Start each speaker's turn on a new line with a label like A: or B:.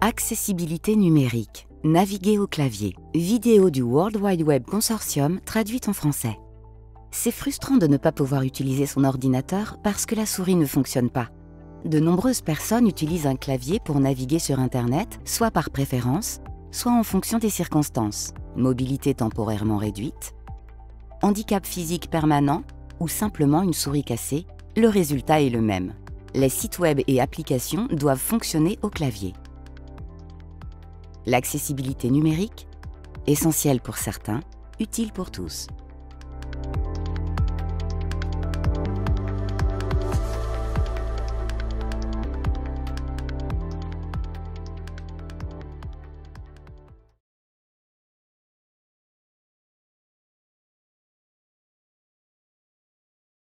A: Accessibilité numérique. Naviguer au clavier. Vidéo du World Wide Web Consortium traduite en français. C'est frustrant de ne pas pouvoir utiliser son ordinateur parce que la souris ne fonctionne pas. De nombreuses personnes utilisent un clavier pour naviguer sur Internet, soit par préférence, soit en fonction des circonstances. Mobilité temporairement réduite, handicap physique permanent ou simplement une souris cassée, le résultat est le même. Les sites web et applications doivent fonctionner au clavier. L'accessibilité numérique, essentielle pour certains, utile pour tous.